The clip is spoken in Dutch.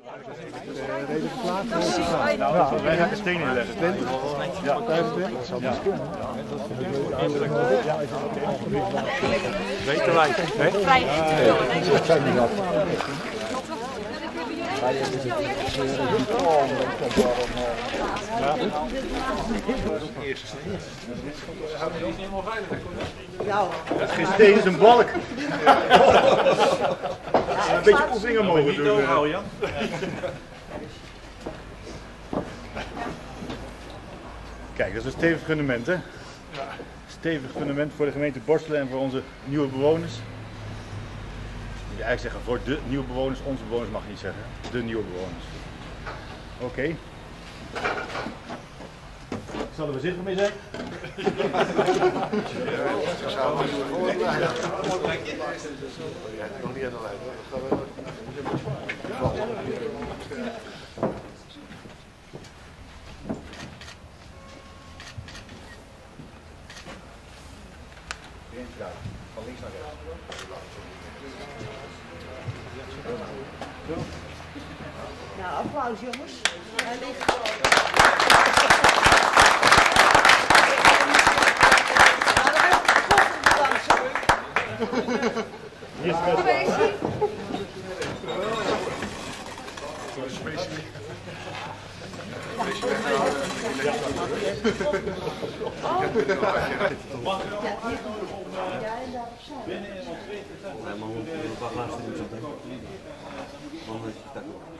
Nou, wij gaan de stenen inleggen. 20? Ja, 25? Dat zou best kunnen. Weten wij. Dat zijn we dat. Het is geen steen, het is een balk. Een beetje oefeningen mogen doen. Kijk, dat is een stevig fundament, hè? Stevig fundament voor de gemeente Borselen en voor onze nieuwe bewoners. Je moet eigenlijk zeggen voor de nieuwe bewoners, onze bewoners mag je niet zeggen. De nieuwe bewoners. Oké. Zal er voorzichtig mee zijn? Nog niet aan de lijn. Van links naar rechts. Nou, applaus jongens. Hij ligt. Hier is het best. Nee, maar we moeten een paar glazen doen.